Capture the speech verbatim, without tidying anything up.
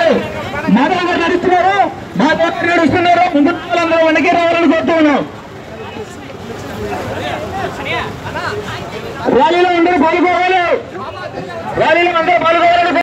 మాధవ్ గారు నడుస్తున్నారు, మాధవ్ గారు నడుస్తున్నారు. ముందు వాళ్ళందరూ వెనక్కి రావాలని కోరుతున్నాం. ర్యాలీలో అందరూ పాల్గొవాలి, ర్యాలీలో అందరూ పాల్గొవాలి.